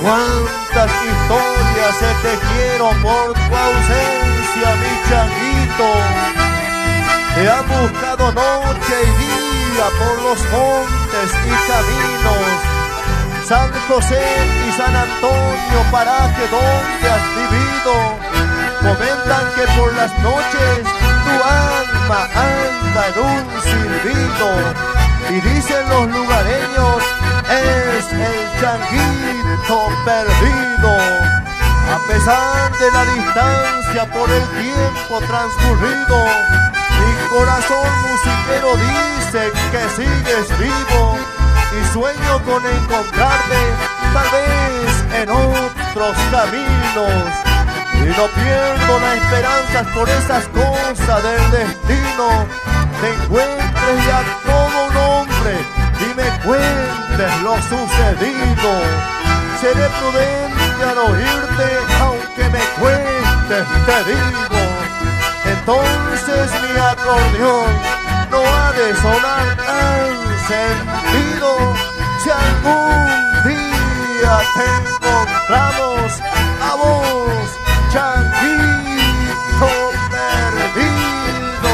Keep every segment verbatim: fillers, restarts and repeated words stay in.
Cuántas historias se tejieron por tu ausencia, mi changuito. Te han buscado noche y día por los montes y caminos, San José y San Antonio, paraje donde has vivido. Comentan que por las noches tu alma anda en un silbido, y dicen los lugareños, es el changuito perdido. A pesar de la distancia por el tiempo transcurrido, mi corazón musiquero dice que sigues vivo, y sueño con encontrarte tal vez en otros caminos. Y no pierdo la esperanza por esas cosas del destino. Te encuentres ya todo un hombre y me cuentes lo sucedido. Seré prudente al oírte, aunque me cuentes, te digo. Entonces mi acordeón no ha de sonar tan sentido. Si algún día te encontramos a vos, changuito perdido.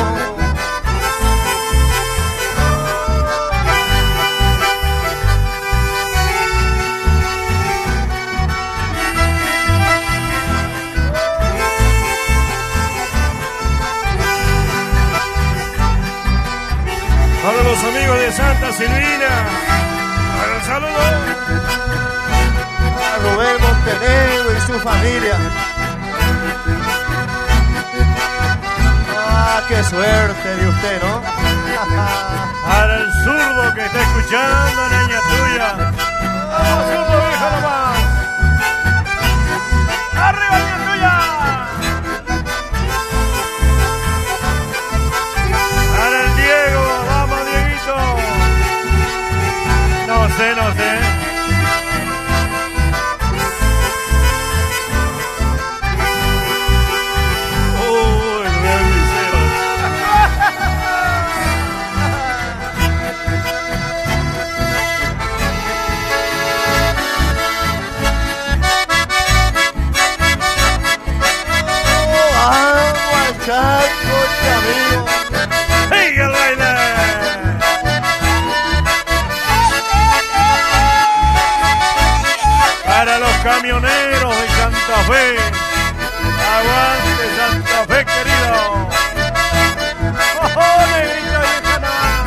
Para los amigos de Santa Silvina, para el saludo a Rubén Montenegro y su familia. Ah, qué suerte de usted, ¿no? para el zurdo que está escuchando, niña tuya. ¡Vamos, zurdo, vieja nomás! ¡Arriba, niña tuya! Para el Diego, vamos, Dieguito. No sé, no sé. Chaco, amigo. ¡Hey, el baile! Para los camioneros de Santa Fe, aguante Santa Fe, querido. ¡Oh, oh, negrita viejana!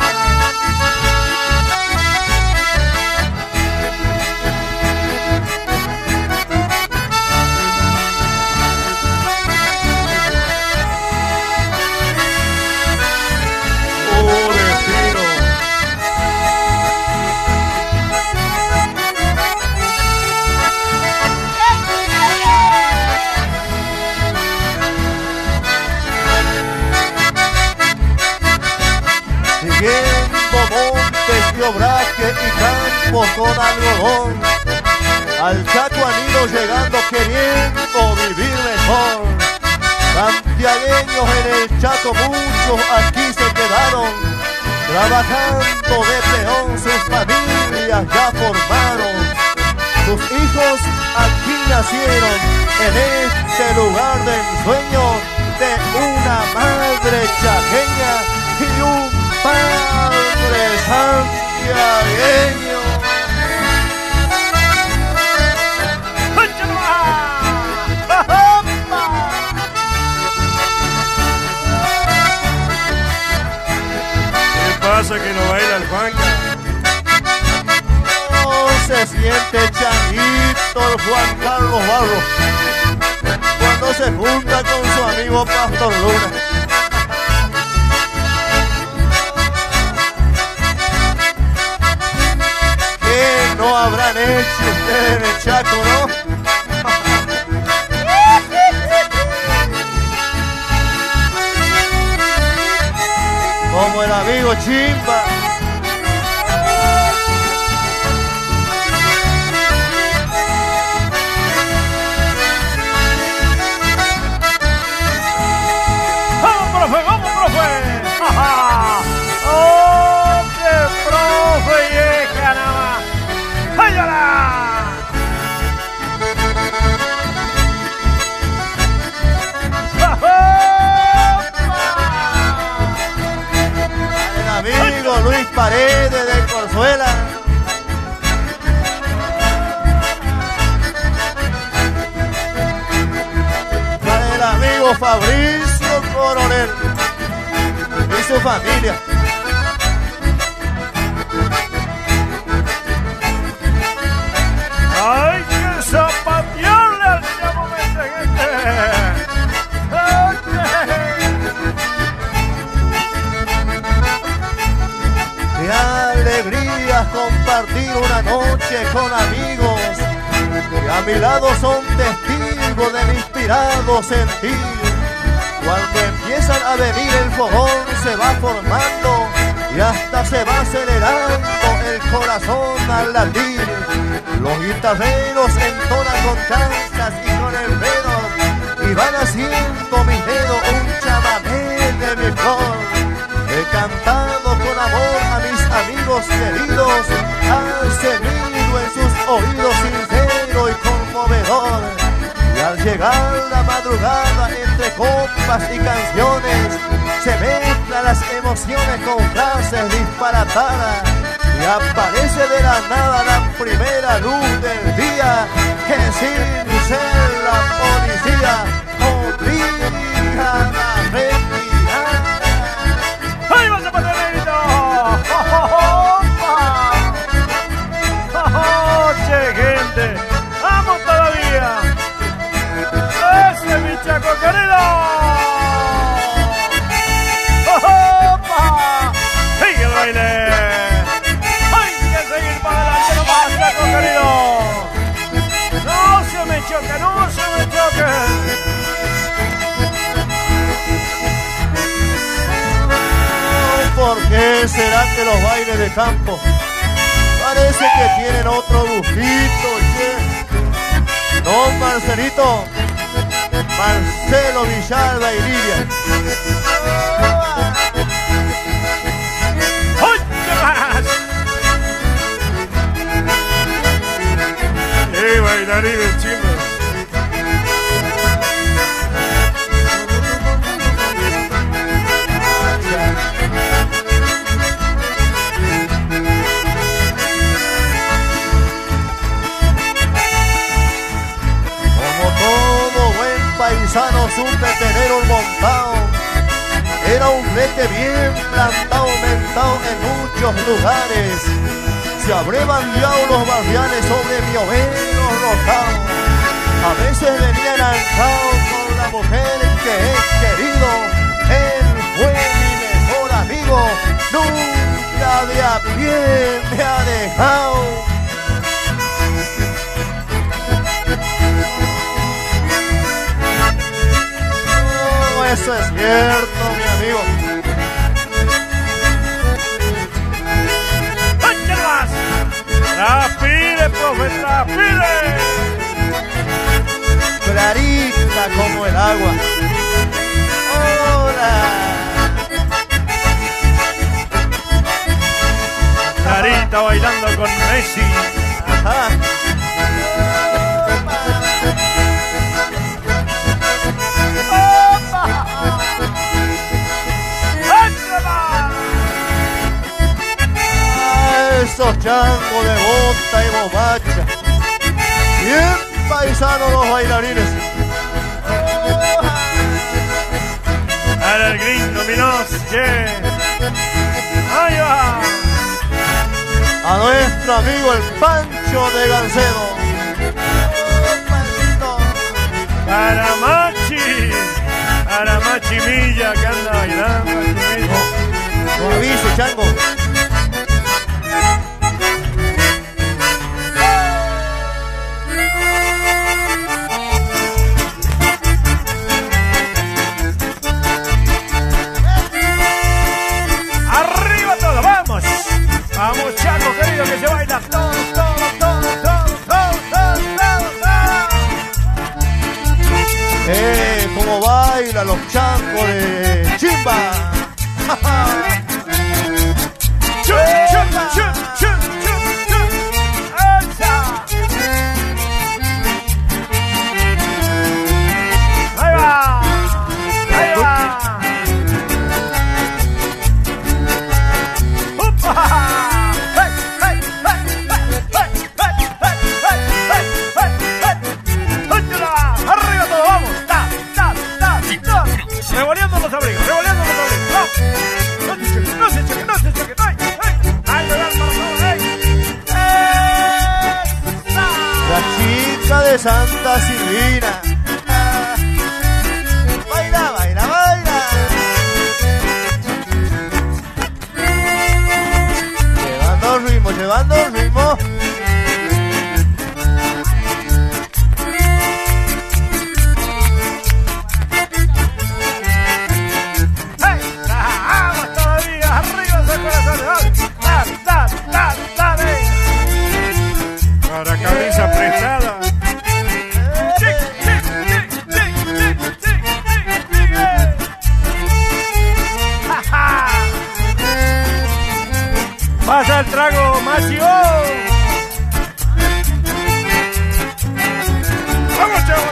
Siguiendo montes y obraje y campos con algodón, al Chaco han ido llegando queriendo vivir mejor. Santiagueños en el Chaco, muchos aquí se quedaron, trabajando de peón, sus familias ya formaron. Sus hijos aquí nacieron, en este lugar de ensueño, de una madre chaqueña y un padre santiagueño. ¿Qué pasa que no baila el Juanca? No se siente changuito el Juan Carlos Barros cuando se junta con su amigo Pastor Luna. No habrán hecho ustedes en el Chaco, ¿no? Como el amigo Chimba. ¡Vamos, profe! ¡Vamos, profe! ¡Ja, ja! ¡Oh, qué profe vieja nada más! ¡Váyala! paredes de Corzuela. Para el amigo Fabricio Coronel y su familia. ¡Hay que zapatearle al chavo Meseguete! ¡Qué alegría compartir una noche con amigos que a mi lado son testigos de mi inspirado sentir! Cuando empiezan a venir el fogón se va formando y hasta se va acelerando el corazón al latir. Los guitarreros entonan con chanzas y con el dedo y van haciendo mis dedos un chamamé de mi flor. He cantado con amor a mis amigos queridos, al sonido en sus oídos sincero y conmovedor. Y al llegar la madrugada entre copas y canciones, se mezclan las emociones con frases disparatadas y aparece de la nada la primera luz del día que sin ser la policía obliga a respirar. ¡Ahí va Zapaterito! ¡Oh, che, gente! ¡Vamos todavía! ¡Ese mi chaco querido! ¡Opa! ¡Sigue el baile! ¡Hay que seguir para adelante nomás, chaco querido! ¡No se me choque, no se me choque! ¿Por qué será que los bailes de campo parece que tienen otro gustito, che? Don Marcelito, Marcelo Villalba y Lidia. ¡Eh, bailarines chinos! Paisano supe tener un montado, era un brete bien plantado, mentado en muchos lugares. Se abrevandeado los barriales sobre mi overo rojado. A veces venía enanchado con la mujer que he querido. Él fue mi mejor amigo, nunca de a pie me ha dejado. Eso es cierto, mi amigo. ¡Échale más! ¡Transpire, profe, transpire! Clarita como el agua. ¡Hola! Clarita bailando con Messi. Ajá. Esos changos de bota y bombacha, bien paisanos los bailarines. Para el gringo Minos, che. Ahí va. A nuestro amigo el Pancho de Gancedo. Para Machi, para Machi Milla que anda bailando. No, no avise, chango. Vamos, Chaco querido, que se baila todo, todo, todo, todo, todo, todo, todo, todo. Eh, cómo bailan los changos de Chimba. Chum, chum, chum, chum, chum, chum. ¡Alza! Ahí va, ahí va. ¡Upa! cerca de Santa Silvina. Ah, baila, baila, baila. Llevando el ritmo, llevando el ritmo. Para camisa prestada. Pasa el trago, Macho. Vamos, chavos.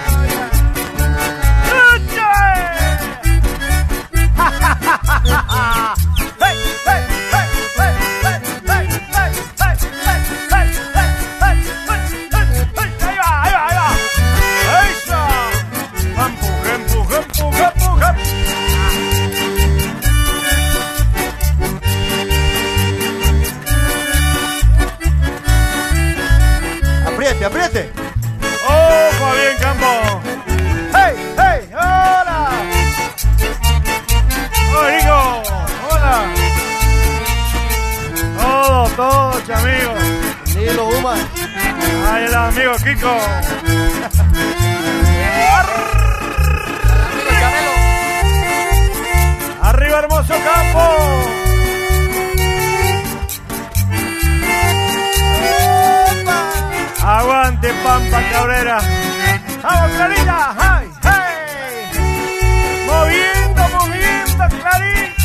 Apriete, apriete. ¡Oh, Fabián Campo! ¡Hey, hey! ¡Hola! ¡Oh, Higo! ¡Hola! Todo, todo, amigos. Nilo Uma. Ahí el amigo Kiko. ¡Arriba, hermoso campo! Aguante, Pampa Cabrera. ¡Vamos, Clarita! ¡Hey, hey! Moviendo, moviendo, Clarín.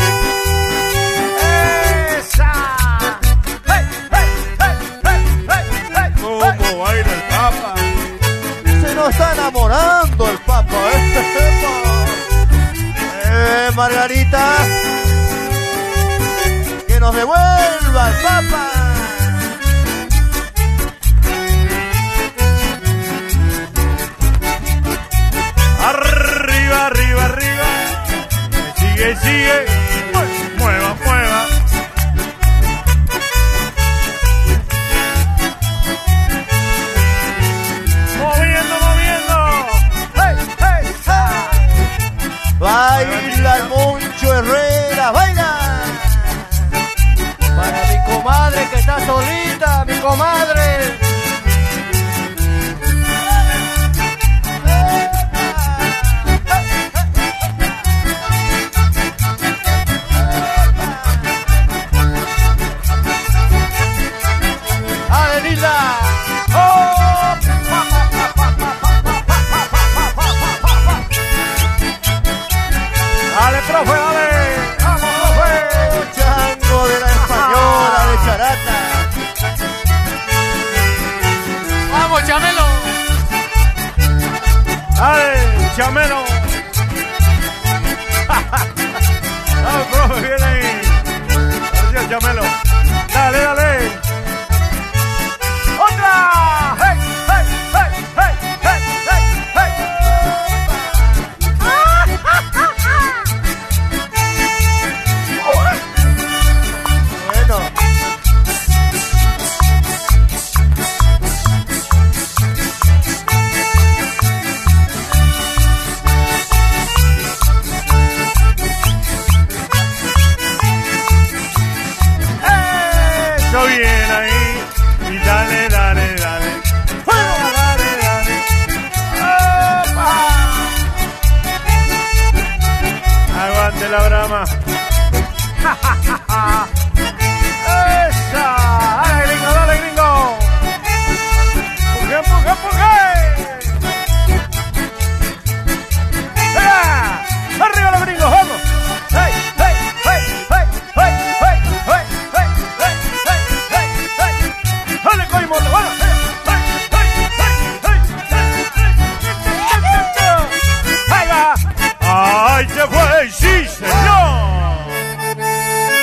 ¡Esa! ¡Hey, hey, hey, hey, hey, hey! ¿Cómo baila el Papa? Se nos está enamorando el Papa, ¿eh? eh Margarita. Que nos devuelva el Papa. Arriba, arriba, arriba. Sigue, sigue. Mueva, mueva. Moviendo, moviendo. ¡Hey, hey, hey! Baila el Moncho Herrera, baila. Para mi comadre que está solita, mi comadre. Dale, profe, dale. Vamos, profe. Chango de la española de Charata. Vamos, Chamelo. Dale, Chamelo. Dale, profe, viene ahí. Gracias, Chamelo. Dale, dale. ¡Otra! ¡Hey, hey, hey, hey, hey, hey, hey! Bueno. Eso viene ahí. Y dale, dale, dale. ¡Fuego! Dale, dale. ¡Opa! Aguante la brama. ¡Ja, ja, ja, ja! ¡Esa! ¡Dale, gringo, dale, gringo! ¡Empuje, empuje, empuje! ¡Venga! ¡Arriba los gringos, vamos! ¡Hey, hey, hey, hey, hey, hey, hey, hey, hey, hey, hey, hey! ¡Dale, coño, moto! ¡Vamos! ¡Hey, hey, hey, hey, hey! ¡Ahí va! ¡Ahí se fue! ¡Sí, señor!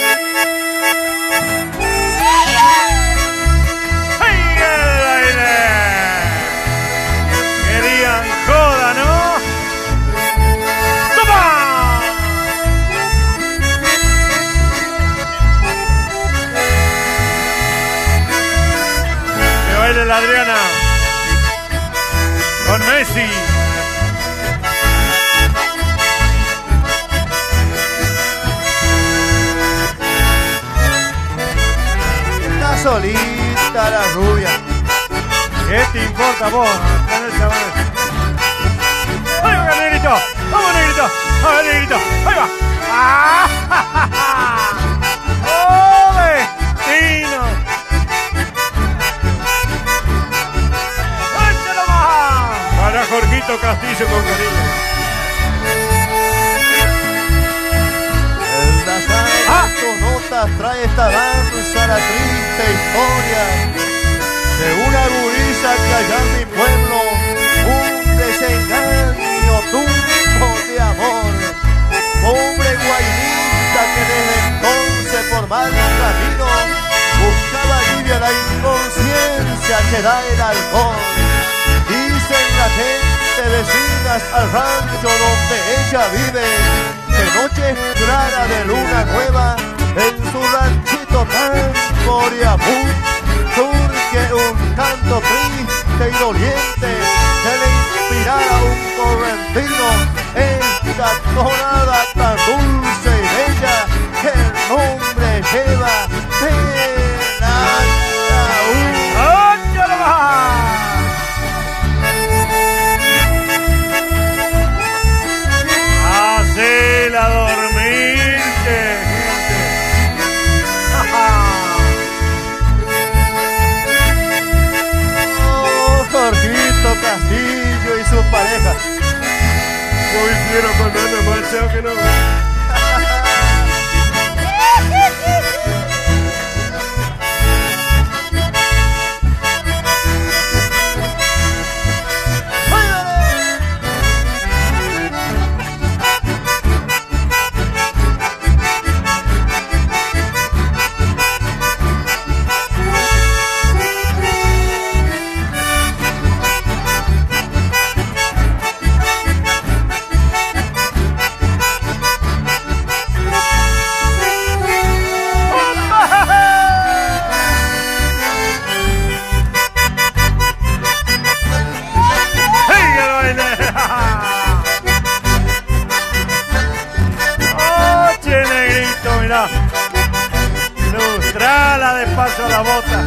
así. Está solita la rubia. ¿Qué te importa vos? Con el chaval. ¡Ahí va, negrito! ¡Vamos, negrito! ¡A ver, negrito! ¡Ahí va! ¡Ah! ¡Ja, ja, ja! ¡Oh, destino! ¡Échalo más! Para Jorgito Castillo con cariño. El Dazae Ah. tus notas trae esta danza, la triste historia de una gurisa que allá en mi pueblo un desengaño tuvo de amor. Pobre guainita que desde entonces por mal camino buscaba alivio a la inconsciencia que da el alcohol. Dicen la gente vecinas al rancho donde ella vive que noche clara de luna nueva en su ranchito tan Coriabú surge un canto triste y doliente que le inspirara un correntino esta tonada tan dulce y bella que el nombre lleva de Ataúd. ¡Échalo más! Hacela dormirte, gente. Oh, Jorgito Castillo y sus parejas. Hoy quiero con Ana Machado que no. Lustrala de paso a la bota.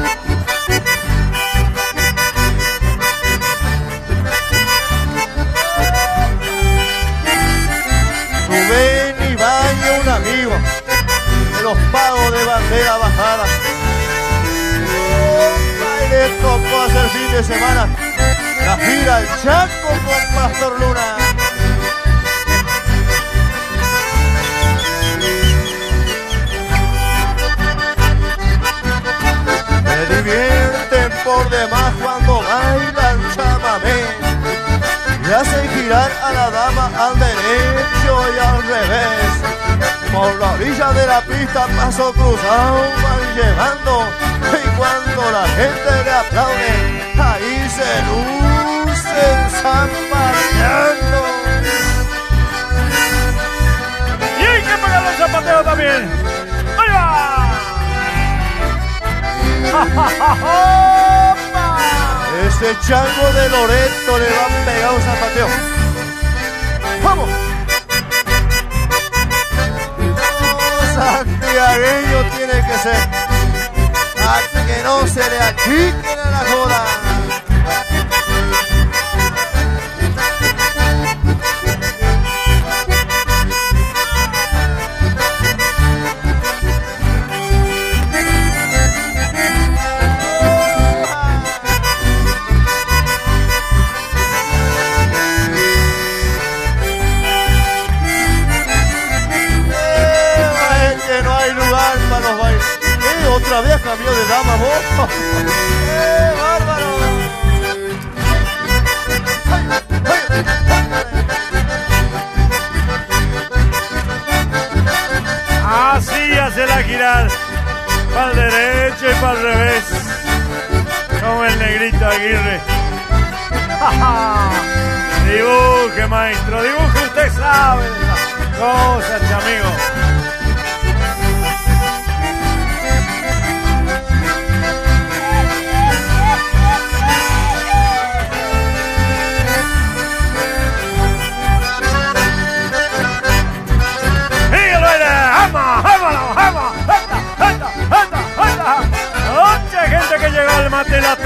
Rubén y Baño, un amigo de los pagos de bandera bajada. Oh, y le tocó hacer fin de semana la gira al Chaco con Pastor Luna. Me divierten por demás cuando bailan chamamé y hacen girar a la dama al derecho y al revés. Por la orilla de la pista paso cruzado van llevando y cuando la gente le aplaude ahí se lucen zapateando. Y hay que pagar los zapateos también. ¡Ahí va! Ese chango de Loreto le va a pegar un zapateo. ¡Vamos! No, santiagueño tiene que ser. Hasta que no se le achiquen a la joda. Otra vez cambió de dama vos. ¡Eh, bárbaro! Así hace la girar. Para el derecho y para el revés. Como el negrito Aguirre. Dibuje, maestro, dibuje, usted sabe de las cosas, chamigo.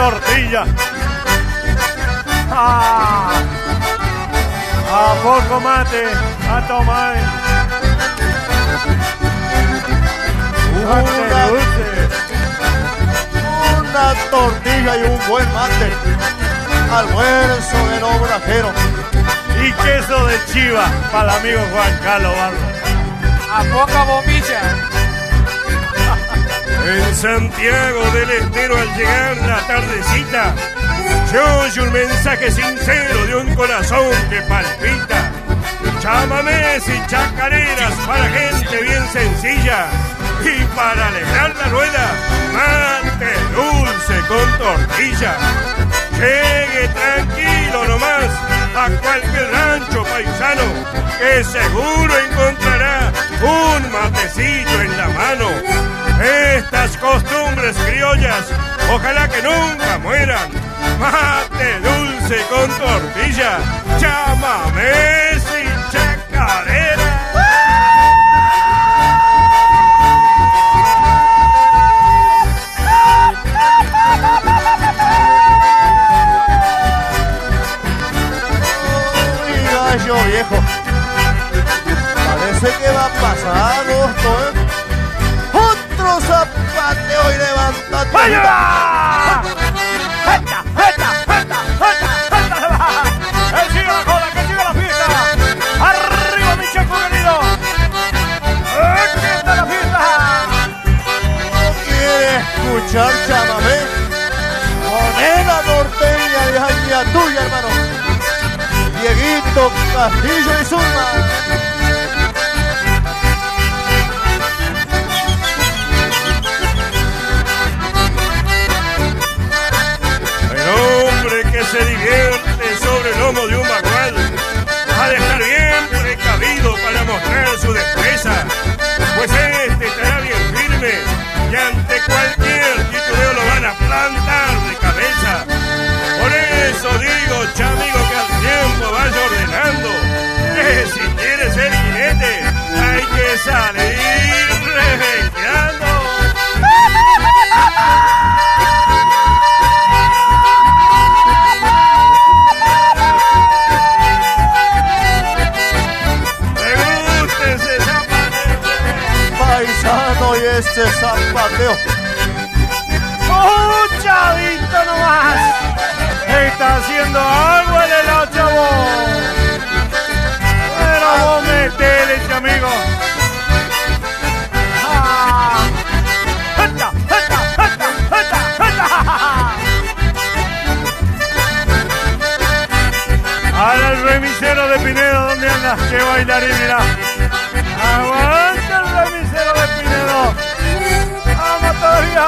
tortilla. Ah, a poco mate, a tomar. Una, dulce. una tortilla y un buen mate. Almuerzo de los brajeros. Y queso de chiva para el amigo Juan Carlos Barro. A poca bombilla. En Santiago del Estero al llegar la tardecita, se oye un mensaje sincero de un corazón que palpita. Chamamés y chacareras para gente bien sencilla. Y para alegrar la rueda, mate dulce con tortilla. Llegue tranquilo nomás a cualquier rancho paisano, que seguro encontrará un matecito en la mano. Estas costumbres criollas, ojalá que nunca mueran. Mate dulce con tortilla, chamamés y chacarera. Gallo viejo, parece que va a pasar agosto, ¿eh? Otro zapateo y levántate. ¡Vaya! ¡Jeta, jeta, jeta, jeta, jeta! ¡Que siga la cola, que siga la fiesta! ¡Arriba, mi chaco querido! ¡Que está la fiesta! ¿No quiere escuchar chamamé? Moneda norteña de Jaña tuya, hermano. Dieguito Castillo y Zulma. El hombre que se divierte sobre el lomo de un bagual ha de estar bien precavido para mostrar su destreza, pues este estará bien firme y ante cualquier titubeo lo van a plantar de cabeza. Por eso digo, chamigo, que al tiempo vaya ordenando, que si quiere ser jinete hay que salir revequeando. Me gusta ese zapateo, Paisano y este zapateo. ¡Un chavito nomás! ¡Está haciendo algo el helado, chavo! Pero vos metele, chamigo. ¡Ah! ¡Jeta, jeta, jeta, jeta, jeta! Ahora el remisero de Pinedo, ¿dónde andas? ¡Qué bailarín, mirá! ¡Aguanta el remisero de Pinedo! ¡Vamos todavía!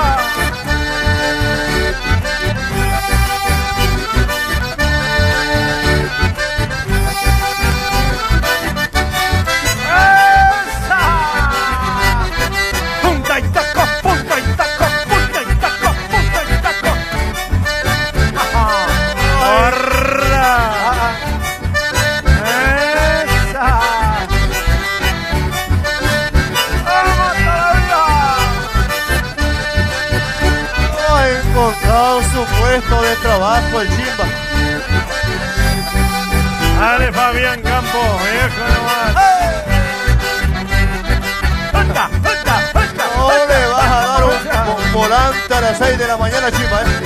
Su puesto de trabajo el chimba. Dale, Fabián Campo, viejo nomás. ¡Jeta, jeta, jeta! No le vas a dar un, un volante a las seis de la mañana, chimba, ¿eh?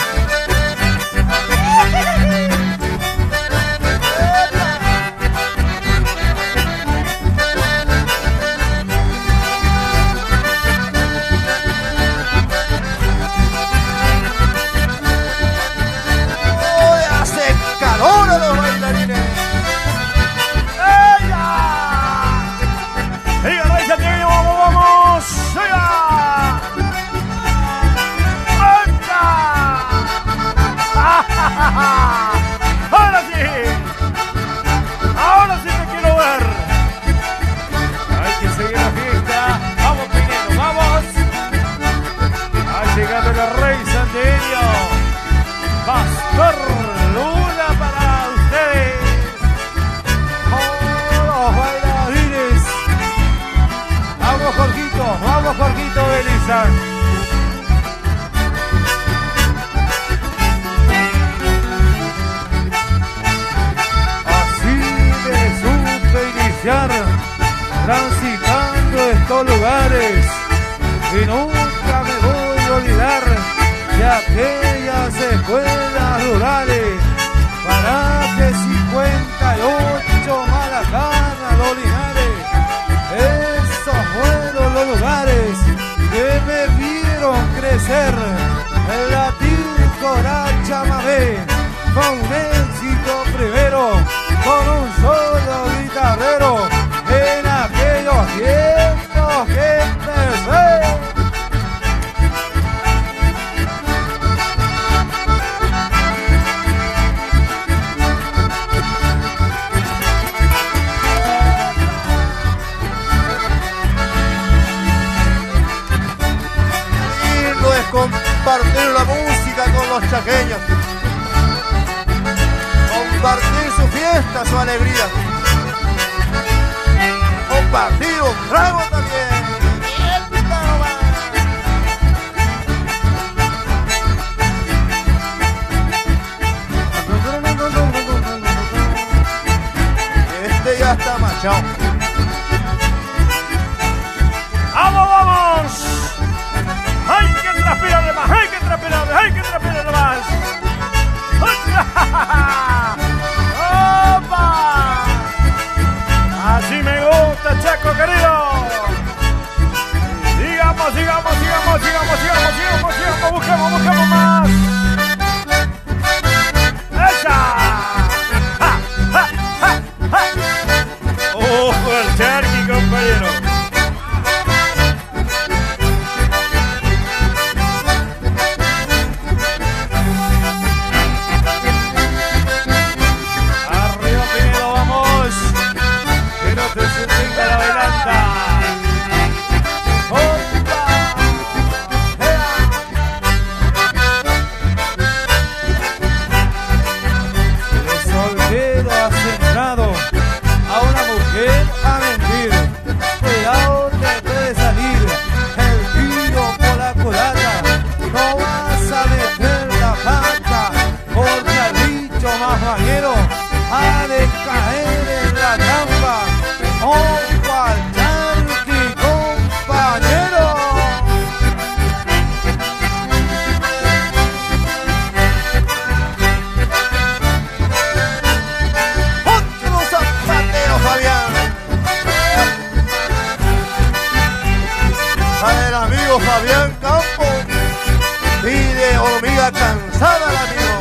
transitando estos lugares y nunca me voy a olvidar de aquellas escuelas rurales. Paraje cincuenta y ocho, Malacana, Los Linares. Esos fueron los lugares que me vieron crecer. El latín coral chamamé, con un éxito primero, con un solo guitarrero, en aquellos tiempos que empecé. Lindo es compartir la música con los chaqueños, compartir su fiesta, su alegría, compartir un trago también. Este ya está machado. ¡Vamos, vamos! ¡Hay que transpirarle más! ¡Hay que transpirarle! ¡Hay que transpirarle más! ¡Opa! Así me gusta, Chaco querido. Sigamos, sigamos, sigamos, sigamos, sigamos, sigamos, sigamos, busquemos, busquemos más. ¡Esa! ¡Ja, ja, ja, ja! ¡Ojo al charqui, compañero! Arriba, Pinedo, vamos. Que no te suelta la adelanta. ¡Opa! ¡Ea! El soltero ha centrado a una mujer a mentir. Cuidado, te puede salir el tiro por la culata. No vas a meter la pata, porque al bicho más vaquero ha de caer en la trampa. ¡Ojo al charqui, compañero! Otro zapatero, Fabián. Al amigo Fabián Campos pide hormiga cansada al amigo.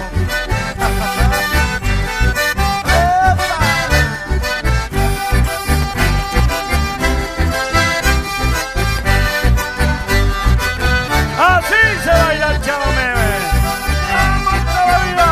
Así se baila el chamamé. ¡Vamos todavía!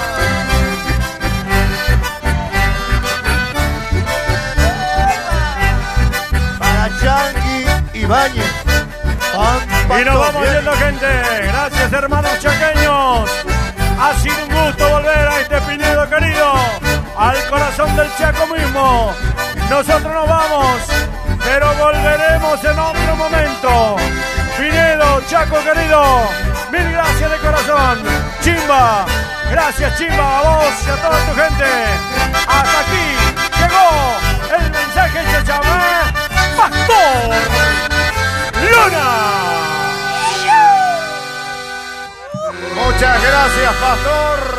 Para Chanqui Ibáñez. Pampa Y nos vamos Tofiel. yendo, gente. Gracias, hermanos chaqueños. Ha sido un gusto volver a este Pinedo querido, al corazón del Chaco mismo. Nosotros nos vamos, pero volveremos en otro momento. Pinedo, Chaco querido, mil gracias de corazón. Chimba, gracias Chimba, a vos y a toda tu gente. Hasta aquí llegó el mensaje de Chamamé Pastor Luna. Muchas gracias, Pastor.